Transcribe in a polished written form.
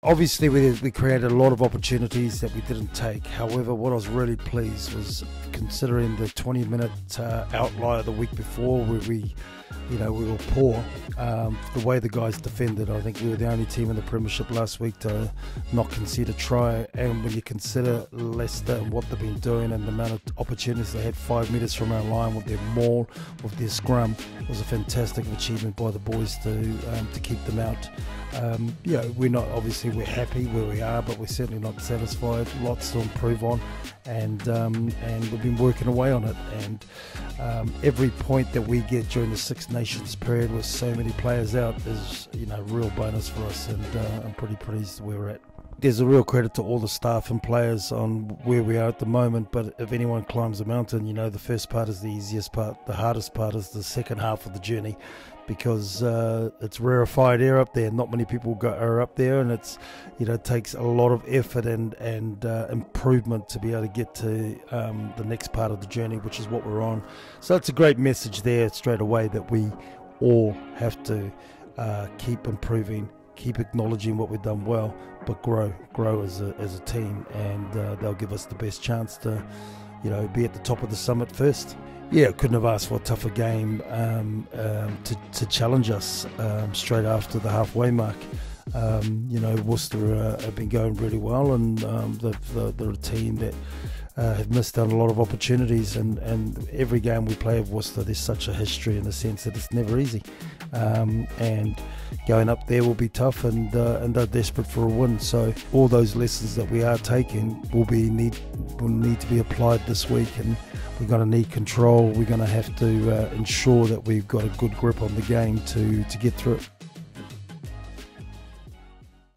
Obviously, we created a lot of opportunities that we didn't take. However, what I was really pleased was considering the 20-minute outlier the week before where we were poor. The way the guys defended, I think we were the only team in the Premiership last week to not concede a try. And when you consider Leicester and what they've been doing and the amount of opportunities they had 5 metres from our line with their maul, with their scrum, it was a fantastic achievement by the boys to keep them out. We're happy where we are, but we're certainly not satisfied. Lots to improve on, and we've been working away on it. And every point that we get during the Six Nations period with so many players out is a real bonus for us, and I'm pretty pleased where we're at. There's a real credit to all the staff and players on where we are at the moment, but if anyone climbs a mountain, the first part is the easiest part. The hardest part is the second half of the journey, because it's rarefied air up there. Not many people are up there, and it takes a lot of effort and improvement to be able to get to the next part of the journey, which is what we're on. So it's a great message there straight away that we all have to keep improving, keep acknowledging what we've done well, but grow as a team, and they'll give us the best chance to be at the top of the summit first. Yeah, couldn't have asked for a tougher game to challenge us straight after the halfway mark. Worcester have been going really well, and they're a team that have missed out a lot of opportunities, and every game we play of Worcester, there's such a history in the sense that it's never easy, and going up there will be tough, and they're desperate for a win. So all those lessons that we are taking will need to be applied this week, and we're going to need control. We're going to have to ensure that we've got a good grip on the game to get through it.